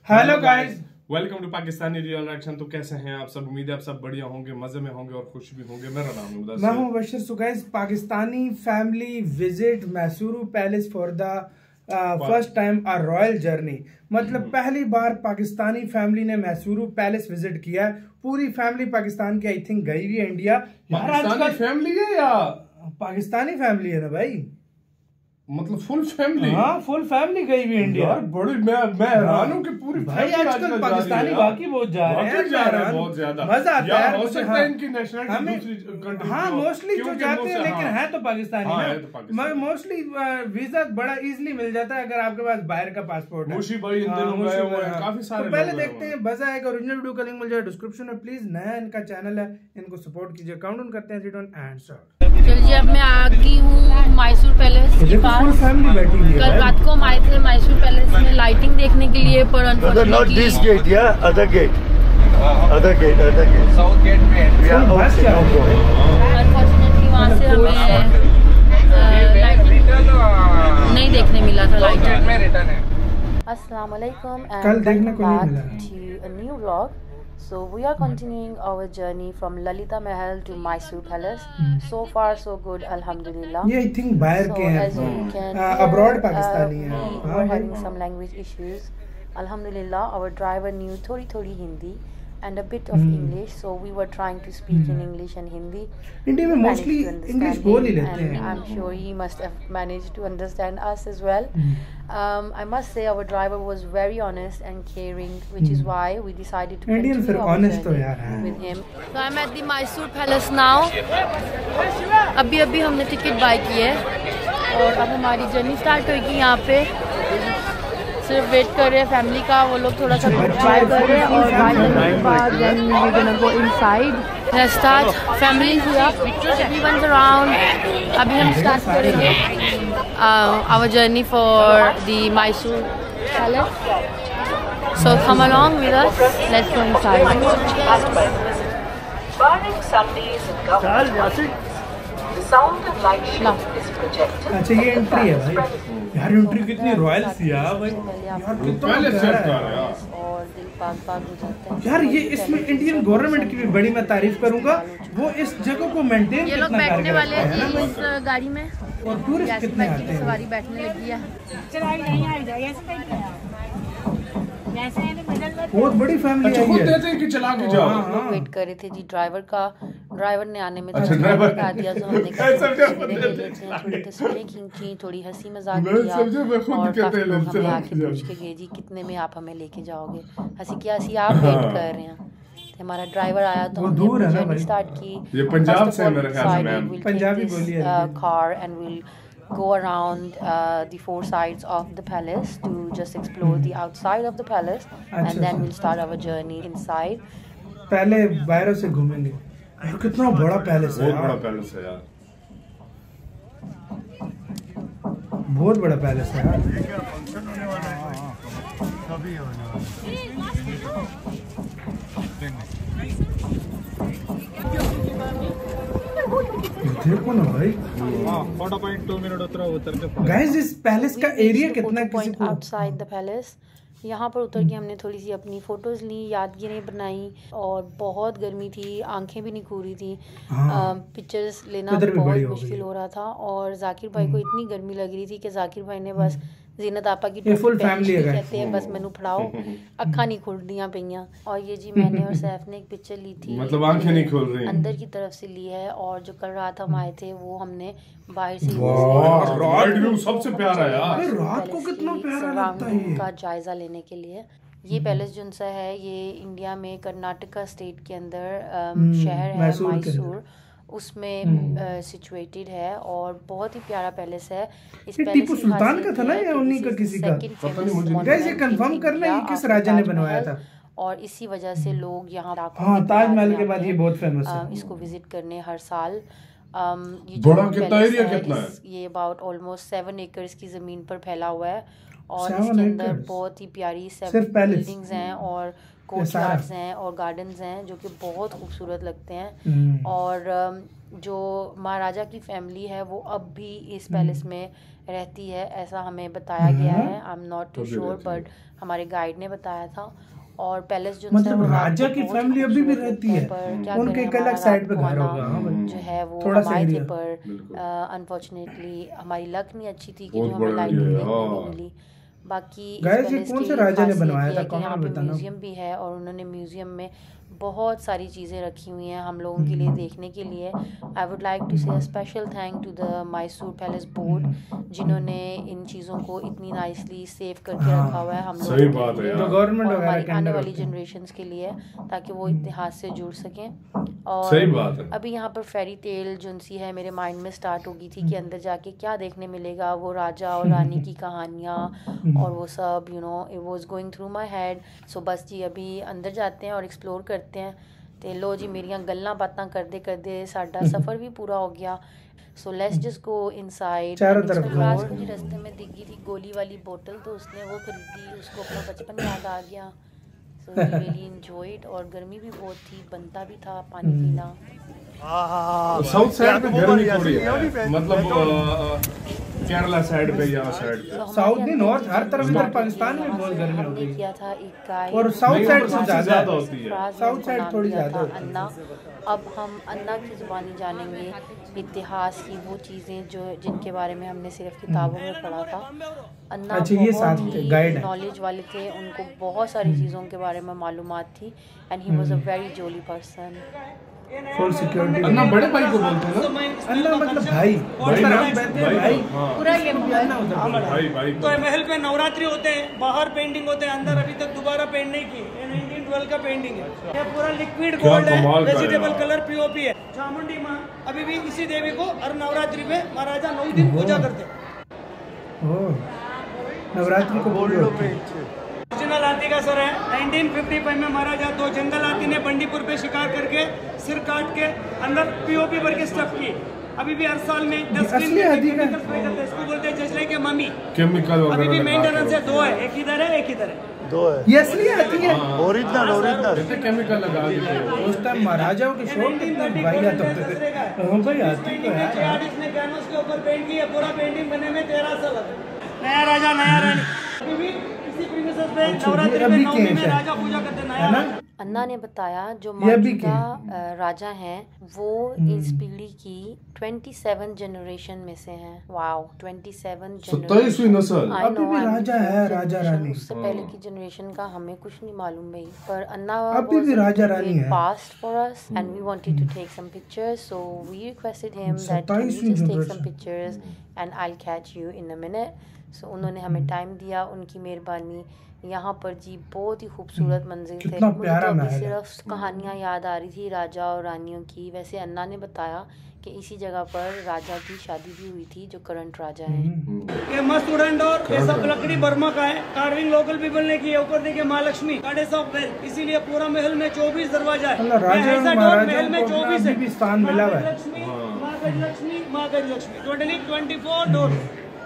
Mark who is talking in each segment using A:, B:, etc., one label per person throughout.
A: Hello guys,
B: welcome to Pakistani real action. तो कैसे हैं आप सब? उम्मीद है आप सब बढ़िया होंगे, मजे में होंगे और खुश भी होंगे। मेरा नाम है मुदस्सिर।
A: मैं हूं Mubashir. So guys, Pakistani family visit Mysuru palace for the first time a royal journey. मतलब पहली बार पाकिस्तानी फैमिली ने मैसूरू पैलेस विजिट किया है। पूरी फैमिली पाकिस्तान की आई थिंक गई हुई है इंडिया।
B: पाकिस्तानी फैमिली है या
A: पाकिस्तानी फैमिली है ना भाई,
B: मतलब फुल फैमिली?
A: हाँ, फुल फैमिली गई हुई इंडिया।
B: यार बड़ी मैं हैरान हूं कि पूरी
A: भाई आजकल पाकिस्तानी बाकी बहुत जा रहे हैं,
B: बहुत ज्यादा
A: मजा आता है।
B: हो सकता है इनकी नेशनलिटी दूसरी कंट्री,
A: हाँ मोस्टली जो जाते हैं, लेकिन है तो पाकिस्तानी ना। मोस्टली वीजा बड़ा इजीली मिल जाता है अगर आपके पास बाहर का पासपोर्ट है।
B: मुशी भाई इन दिनों गए हुए हैं काफी सारे।
A: पहले देखते हैं, बजा एक ओरिजिनल वीडियो का लिंक मिल जाए डिस्क्रिप्शन में। प्लीज नया इनका चैनल है, इनको सपोर्ट कीजिए। काउंट ऑन करते हैं 3 2 1 एंड स्टार्ट।
C: चलिए, अब मैं आ गई हूँ मैसूर पैलेस के पास। कल रात को हम आए थे मैसूर पैलेस में लाइटिंग देखने के लिए, पर अनफॉर्चुनेटली वहाँ से हमें नहीं देखने मिला था लाइटिंग। अस्सलाम वालेकुम and welcome back to a new vlog. So we are continuing our journey from Lalita Mahal to Mysore Palace. So far so good, alhamdulillah.
A: ये I think बाहर के हैं, abroad पाकिस्तानी हैं।
C: We were having some language issues. Alhamdulillah, our driver knew थोड़ी Hindi and a bit of English, so we were trying to speak in English and Hindi.
A: India में mostly English बोल ही लेते हैं।
C: I'm sure he must have managed to understand us as well. I must say our driver was very honest and caring, which is why we decided to continue our journey with him. So I'm at the Mysore Palace now. अभी हमने ticket bye की है और अब हमारी journey start होगी। यहाँ पे सिर्फ वेट कर रहे हैं फैमिली का, वो लोग थोड़ा सा बाय कर रहे हैं और बाय करने के बाद then we're gonna go inside. Let's start. Family पूरा, everyone's around. अभी हम स्टार्ट करेंगे our journey for the Mysore Palace. So come along with us. Let's go inside.
D: Barring Sundays and government, the sound and light show is projected.
A: अच्छा, ये entry है भाई। यार entry कितनी रॉयल सी है भाई। यार कितना प्यारा है
C: और दिल पाक हो जाता है।
A: यार ये इसमें इंडियन गवर्नमेंट की भी बड़ी मैं तारीफ करूंगा। वो इस जगह को मेंटेन
C: ये लोग बैठने वाले हैं जी इस गाड़ी में,
A: और टूरिस्ट कितने आते हैं।
C: सवारी बैठने लगी है।
A: बहुत बड़ी फैमिली है।
B: खुद देते हैं कि चला के जाओ।
C: हम लोग वेट कर रहे थे जी ड्राइवर का। ड्राइवर ने आने में थोड़ा बता दिया, तो हमने थोड़ी तस्वीरें खींची, थोड़ी हंसी मजाक किया और काफी लोग हमें आके पूछ के गए जी कितने में आप हमें लेके जाओगे। हंसी आप वेट कर रहे हैं। हमारा ड्राइवर आया तो हमने जर्नी स्टार्ट की।
B: ये पंजाब से मेरे ख्याल से
A: पंजाबी बोली है।
C: Car and will go around the 4 sides of the palace to just explore the outside of the palace, and then we'll start our journey inside.
A: पहले बाहरों से घूमेंगे। यार कितना बड़ा पैलेस है,
B: बहुत बड़ा पैलेस है यार,
A: बहुत बड़ा पैलेस है यार। देखो ना भाई,
E: 4.2 मिनट उतर के
A: गाइस इस पैलेस का एरिया कितना
C: आउटसाइड द पैलेस। यहाँ पर उतर के हमने थोड़ी सी अपनी फोटोज ली, यादगिरें बनाई और बहुत गर्मी थी, आंखें भी नहीं खू रही थी। पिक्चर्स लेना बहुत मुश्किल हो रहा था और जाकिर भाई को इतनी गर्मी लग रही थी कि जाकिर भाई ने बस जीनत आपा की
A: फुल फैमिली
C: कहते हैं बस मैनू फड़ाओ, अखा नहीं खुलदियां पईयां। और ये जी मैंने और सैफ ने एक पिक्चर ली थी,
B: मतलब आंखें नहीं खुल रही,
C: अंदर की तरफ से ली है। और जो कल रात हम आए थे वो हमने बाहर से
B: रात व्यू सबसे प्यारा यार।
A: रात को कितना प्यारा लगता है
C: का जायजा लेने के लिए। ये पैलेस जो सा है ये इंडिया में कर्नाटका स्टेट के अंदर शहर है मैसूर, उसमें सिचुएटेड है और बहुत ही प्यारा पैलेस है। इस
A: टीपू सुल्तान का था ना या उन्हीं का किसी का, पता नहीं मुझे। गाइस ये कंफर्म करना है किस राजा ने बनवाया था,
C: और इसी वजह से लोग यहाँ
A: ताजमहल के बाद ये बहुत फेमस है।
C: इसको विजिट करने हर साल।
B: ये बड़ा कितना एरिया कितना है?
C: ये अबाउट ऑलमोस्ट 7 एकर्स की जमीन पर फैला हुआ है और इसके अंदर बहुत ही प्यारी 7 बिल्डिंग्स हैं और कोर्टयार्ड्स हैं और गार्डन्स हैं जो कि बहुत खूबसूरत लगते हैं। और जो महाराजा की फैमिली है वो अब भी इस पैलेस में रहती है, ऐसा हमें बताया गया है। I am not too sure, but हमारे गाइड ने बताया था। और पैलेस जो
A: मतलब राजा की फैमिली अभी भी रहती है, उनके एक अलग साइड पे घर होगा
C: जो है वो हमारे थे, पर अनफॉर्चुनेटली हमारी लक नहीं अच्छी थी कि जो हमें लाइटिंग देखने को मिली। बाकी
A: कौन से राजा ने बनवाया था,
C: कि यहाँ पे म्यूजियम भी है और उन्होंने म्यूजियम में बहुत सारी चीज़ें रखी हुई हैं हम लोगों के लिए देखने के लिए। I would like to say a special thank to the Mysore palace board, जिन्होंने इन चीज़ों को इतनी नाइसली सेव करके रखा हुआ है हम लोगों के लिए और हमारी आने वाली जनरेशंस के लिए, ताकि वो इतिहास से जुड़ सकें। और
B: सही बात है।
C: अभी यहाँ पर फेरी टेल जो सी है मेरे माइंड में स्टार्ट होगी थी कि अंदर जाके क्या देखने मिलेगा, वो राजा और रानी की कहानियाँ और वो सब, you know, it was going through my head. So बस जी अभी अंदर जाते हैं और एक्सप्लोर करते हैं। तो लो जी मेरियां गल्लां बातां करदे करदे साडा सफ़र भी पूरा हो गया। So let's just go inside.
A: चारों तरफ
C: मुझे रास्ते में दिखी थी गोली वाली बोतल, तो उसने वो खरीदी, उसको अपना बचपन याद आ गया। So we really enjoyed. और गर्मी भी बहुत थी, बनता भी था पानी पीना।
B: साउथ साइड पे गर्मी थोड़ी है, मतलब केरला साइड पे या साइड पे,
A: साउथ नहीं नॉर्थ, हर तरफ इधर पाकिस्तान में बहुत गर्मी होती है।
C: किया था एक गाइड,
A: और साउथ साइड
B: ज्यादा होती है,
A: साउथ साइड थोड़ी ज्यादा होती है।
C: अन्ना, अब हम अन्ना की जुबानी जानेंगे, इतिहास की वो चीज़ें जो जिनके बारे में हमने सिर्फ किताबों में पढ़ा था। अन्ना
A: अच्छा, ये साथ गाइड है,
C: नॉलेज वाले थे, उनको बहुत सारी चीज़ों के बारे में मालूमात थी and he was a very jolly person.
A: Full security.
B: Anna बड़े भाई को बोलते हैं ना,
A: अन्ना मतलब भाई, भाई
C: पूरा ये
B: भाई।
F: तो महल पे नवरात्रि होते हैं, बाहर पेंटिंग होते हैं, अंदर अभी तक दोबारा पेंट नहीं की। ये 1912 का पेंटिंग है, ये पूरा लिक्विड गोल्ड है, वेजिटेबल कलर पीओपी है। चामुंडी माँ अभी भी इसी देवी को हर नवरात्रि में महाराजा 9 दिन पूजा करते हैं।
A: नवरात्रि को बोल रहे
F: ओरिजिनल हाथी का सर है। 1955 में महाराजा 2 जंगल हाथी ने बंडीपुर पे शिकार करके सिर काट के अंदर पीओपी भर के स्टफ की। अभी भी हर साल में 10 इसको बोलते हैं जजले के मम्मी
B: केमिकल।
F: अभी भी मेंटेनेंस है, 2 है, एक इधर है एक इधर है,
G: 2 है।
A: ये असली हाथी है,
G: ओरिजिनल
B: केमिकल लगा देते
A: उस टाइम महाराजाओं के शौक कितने भाइयात होते थे। हम भाई हाथी को है,
F: इसने कैनवस के ऊपर पेंट किया, पूरा पेंटिंग बने में 13 साल लगे। नया राजा नया रानी अभी भी इसी प्रीमिसेस पे नवरात्रि में 9 दिन में राजा पूजा करते हैं, नया राजा।
C: अन्ना ने बताया जो मौजूदा राजा हैं वो इस पीढ़ी की 27 जनरेशन में से हैं। वाओ, 27
B: 27वीं नस्ल।
A: अभी भी राजा है, राजा रानी।
C: उससे पहले की जनरेशन का हमें कुछ नहीं मालूम भाई, पर अन्ना
A: अभी भी राजा रानी है।
C: passed for us and we wanted to take some pictures, so we requested him that can you just take some pictures and I'll catch you in a minute. So उन्होंने हमें टाइम दिया, उनकी मेहरबानी। यहाँ पर जी बहुत ही खूबसूरत मंजिल थे। मुझे तो अभी सिर्फ कहानियाँ याद आ रही थी राजा और रानियों की। वैसे अन्ना ने बताया कि इसी जगह पर राजा की शादी भी हुई थी जो करंट राजा हैं।
F: ये मस्त वुडन डोर, ये सब लकड़ी बर्मा का है, कार्विंग लोकल पीपल ने की है। ऊपर देखिए माँ लक्ष्मी, गॉडेस ऑफ वेल्थ, इसीलिए पूरा महल में 24 दरवाजा है। महल में 24 है,
A: स्थान मिला हुआ है।
F: माँ गजलक्ष्मी, टोटली 24 डोर।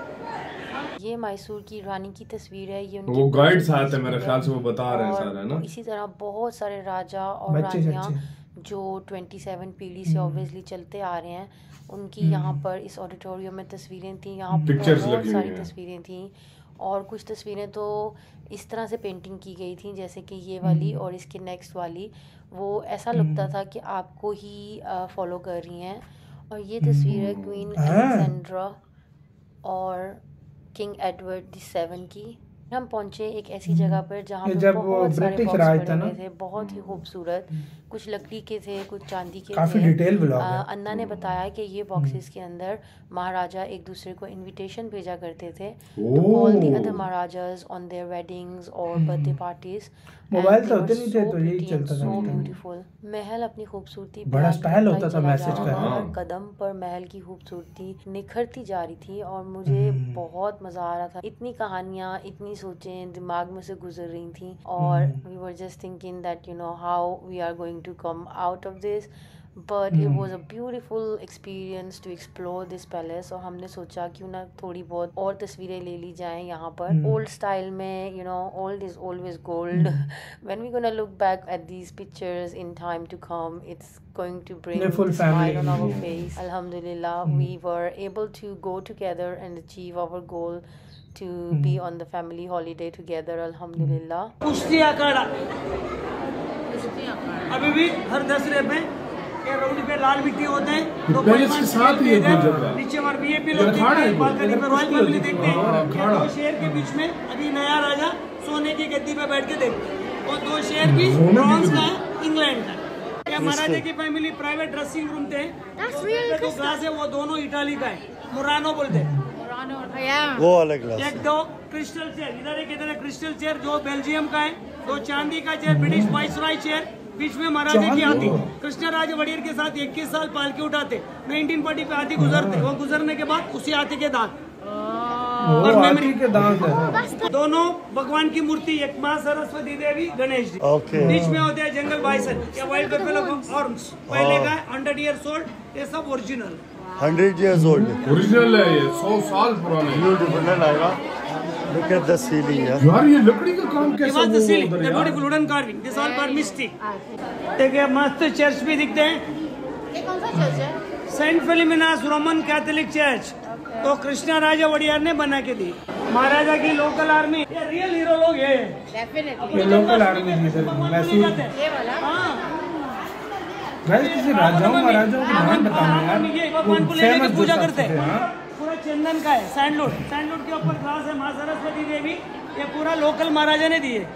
C: ये मैसूर की रानी की तस्वीर है। ये
B: वो गाइड साथ है मेरे ख्याल से, वो बता रहे हैं सारा ना।
C: इसी तरह बहुत सारे राजा और रानियां जो 27 पीढ़ी से ऑब्वियसली चलते आ रहे हैं, उनकी यहाँ पर इस ऑडिटोरियम में तस्वीरें थी। यहाँ पर बहुत सारी तस्वीरें थी और कुछ तस्वीरें तो इस तरह से पेंटिंग की गई थी जैसे कि ये वाली और इसके नेक्स्ट वाली, वो ऐसा लगता था कि आपको ही फॉलो कर रही हैं। और ये तस्वीर है क्वीन अलेक्जेंड्रा और किंग एडवर्ड VII की। हम पहुंचे एक ऐसी जगह पर जहाँ पे बहुत सारे बॉक्स पड़े हुए थे, बहुत ही खूबसूरत। कुछ लकड़ी के थे, कुछ चांदी के
A: काफी
C: थे।
A: डिटेल ब्लॉग है।
C: अन्ना ने बताया कि ये बॉक्सेस के अंदर महाराजा एक दूसरे को इनविटेशन भेजा करते थे to call the other maharajas on their weddings और बर्थडे पार्टीज।
A: मोबाइल तो होते नहीं थे तो यही चलता था।
C: सो ब्यूटीफुल महल अपनी खूबसूरती
A: बड़ा स्टाइल होता था मैसेज का।
C: हर कदम पर महल की खूबसूरती निखरती जा रही थी और मुझे बहुत मजा आ रहा था। इतनी कहानियाँ, इतनी सोचें दिमाग में से गुजर रही थी और we were just thinking that you know how we are going to come out of this. but it was a beautiful experience to explore this palace. और हमने सोचा क्यों ना थोड़ी बहुत और तस्वीरें ले ली जाएं यहाँ पर old style में, you know, old is always gold. When we're gonna look back at these pictures in time to come, it's going to bring a smile on our face. Alhamdulillah, we were able to go together and achieve our goal to be on the family holiday together. Alhamdulillah.
F: कुश्ती अखाड़ा अभी भी हर दसरे पे road पे लाल मिट्टी होते हैं, तो
B: के साथ ही
F: नीचे हमारे वीआईपी लोग बालकनी में रॉयल फैमिली देखते हैं। दो शेर के बीच में अभी नया राजा सोने की गद्दी पे बैठ के देखते हैं, और दो शेर भी ब्रॉन्ज का है, इंग्लैंड का है। महाराजा की फैमिली प्राइवेट ड्रेसिंग रूम थे, तो ग्लास है वो दोनों इटाली का है, मुरानो बोलते हैं,
G: वो अलग ग्लास।
F: एक दो क्रिस्टल चेयर, इधर एक इधर क्रिस्टल चेयर जो बेल्जियम का है, दो चांदी का चेयर ब्रिटिश वाइसरॉय चेयर, बीच में महाराजा की हाथी कृष्णराज वड़ियर के साथ 21 साल पालकी उठाते, 1940 पे हाथी गुजरते, वो गुजरने के बाद उसी हाथी के दांत और मेमोरी के दांत है। दोनों भगवान की मूर्ति, एक माँ सरस्वती देवी, गणेश जी, बीच में होते हैं जंगल बाइसन या वाइल्ड बफेलो हॉर्न्स, पहले का 100 years old, ये सब ओरिजिनल
G: 100 years old
B: ओरिजिनल है, ये 100 साल पुराना है।
G: ब्यूटीफुल आएगा। Look at the ceiling यार।
B: यार ये लकड़ी का काम कैसा
F: हुआ? Beautiful wooden carving, this all for mystic. देखिए मस्त चर्च भी दिखते हैं।
C: ये कौन सा चर्च है?
F: Saint Philomena's Roman Catholic church, तो कृष्णा राजा वड़ियार ने बना के दी। महाराजा की लोकल आर्मी, ये रियल हीरो लोग है,
A: ये लोकल आर्मी मैसूर किसी राजाओं महाराजाओं के नाम बताना यार,
F: भगवान को लेकर पूजा करते हैं। पूरा चंदन का है, सैंडलवुड, सैंडलवुड के ऊपर ग्लास है, माँ सरस्वती देवी, ये पूरा लोकल महाराजा ने दिए।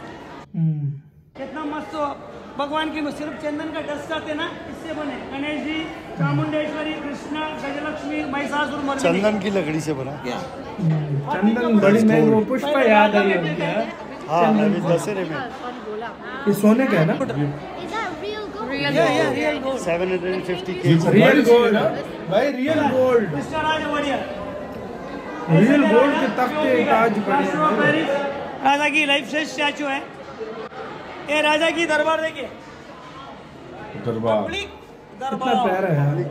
F: कितना मस्त हो, भगवान की सिर्फ चंदन का डस्ट आते ना, इससे बने गणेश जी, चामुंडेश्वरी, कृष्णा, गजलक्ष्मी, महिषासुर मर्दिनी,
G: चंदन की लकड़ी से बना।
A: चंदन बड़ी महंगी, वो पुष्प याद आई है।
G: हाँ अभी दशहरे में
A: ये सोने का है ना?
F: Real gold
G: 750 kg
A: real gold भाई, रियल गोल्ड, रियल गोल्ड के तख्ते ताज पड़े।
F: राजा की लाइफ साइज स्टैचू है, ये राजा की दरबार देखिए,
B: दरबार
A: कितना प्यारा है।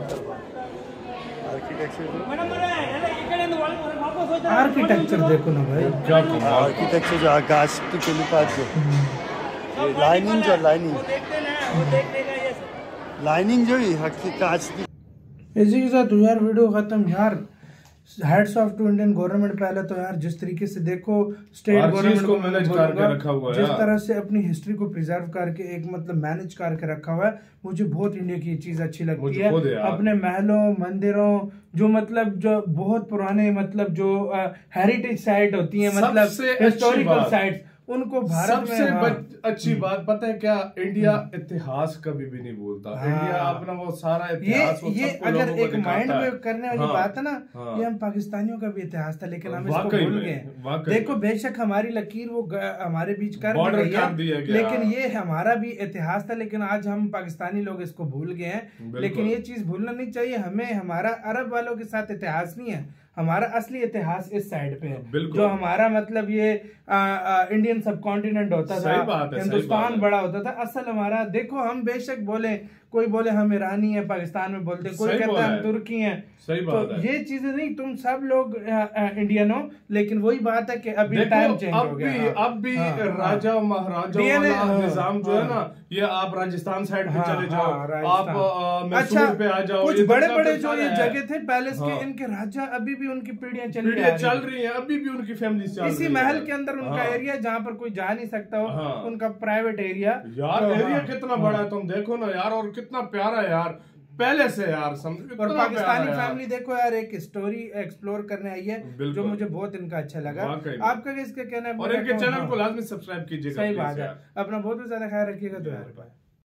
A: आर्किटेक्चर देखो ना भाई,
B: क्या
G: आर्किटेक्चर जो आकाश की चिलिकात जो लाइनिंग जो लाइनिंग जो ही हक कांच की।
A: इसी के साथ यार वीडियो खत्म यार। Heads off to Indian government. पहले तो यार जिस तरीके से देखो स्टेट गवर्नमेंट को मैनेज करके रखा हुआ है, जिस तरह से अपनी हिस्ट्री को प्रिजर्व करके एक मतलब मैनेज करके रखा हुआ है, मुझे बहुत इंडिया की चीज अच्छी लगती है। अपने महलों मंदिरों जो मतलब जो बहुत पुराने मतलब जो हेरिटेज साइट होती है, मतलब हिस्टोरिकल साइट्स, उनको भारत में
B: अच्छी बात पता है क्या, इंडिया इतिहास कभी भी नहीं भूलता। इंडिया अपना वो सारा इतिहास
A: ये अगर एक माइंड में करने वाली बात है ना, ये हम पाकिस्तानियों का भी इतिहास था, लेकिन हम इसको भूल गए। देखो बेशक हमारी लकीर वो हमारे बीच कर दी है, लेकिन ये हमारा भी इतिहास था, लेकिन आज हम पाकिस्तानी लोग इसको भूल गए हैं। लेकिन ये चीज भूलना नहीं चाहिए हमें। हमारा अरब वालों के साथ इतिहास नहीं है, हमारा असली इतिहास इस साइड पे है, जो हमारा मतलब ये इंडियन सब कॉन्टिनेंट होता था, हिंदुस्तान बड़ा होता था। असल हमारा देखो, हम बेशक बोले, कोई बोले हम ईरानी है पाकिस्तान में बोलते, कोई कहता है हम तुर्की हैं, तो ये चीजें नहीं, तुम सब लोग इंडियन हो, लेकिन वही बात है कि अभी टाइम चेंज हो गया।
B: अब भी राजा महाराजा वाला निजाम जो है ना, ये आप राजस्थान साइड पे चले जाओ, आप मैसूर पे आ जाओ,
A: कुछ बड़े बड़े जो ये जगह थे पैलेस के, इनके राजा अभी भी उनकी पीढ़ियां चल
B: रही है, अभी भी उनकी फैमिली चल रही है।
A: इसी महल के अंदर उनका एरिया जहाँ पर कोई जा नहीं सकता हो, उनका प्राइवेट एरिया।
B: यार एरिया कितना बड़ा है तुम देखो ना यार, और कितना प्यारा है यार पहले से यार।
A: और पाकिस्तानी फैमिली देखो यार, एक स्टोरी एक्सप्लोर करने आई है, जो मुझे बहुत इनका अच्छा लगा। आपका इसका कहना है,
B: और इनके चैनल को लाजमी सब्सक्राइब कीजिएगा।
A: सही बात है। अपना बहुत ज्यादा ख्याल रखिएगा। तो यार